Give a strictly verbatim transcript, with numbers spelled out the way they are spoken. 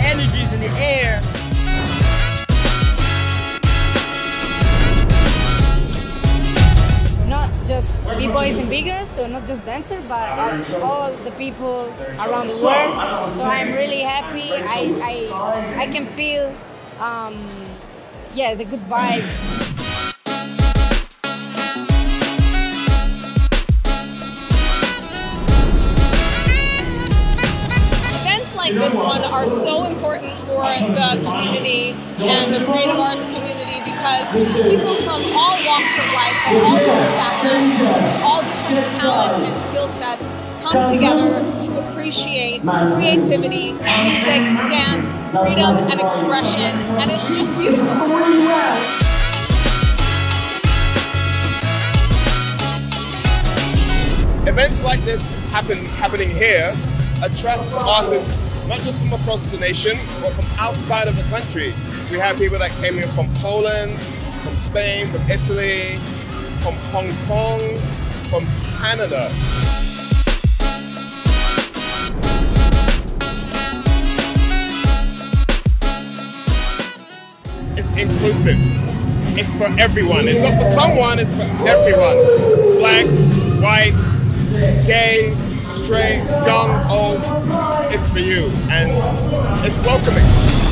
energy's in the air. Not just b-boys and b-girls, so not just dancers, but all the people around the world. So I'm really happy. I I, I can feel, um, yeah, the good vibes. Like this one are so important for the community and the creative arts community because people from all walks of life, from all different backgrounds, from all different talent and skill sets come together to appreciate creativity, music, dance, freedom, and expression, and it's just beautiful. Events like this happen happening here attracts artists not just from across the nation, but from outside of the country. We have people that came in from Poland, from Spain, from Italy, from Hong Kong, from Canada. It's inclusive. It's for everyone. It's not for someone, it's for everyone. Black, white, gay, straight, young, old, it's for you, and it's welcoming.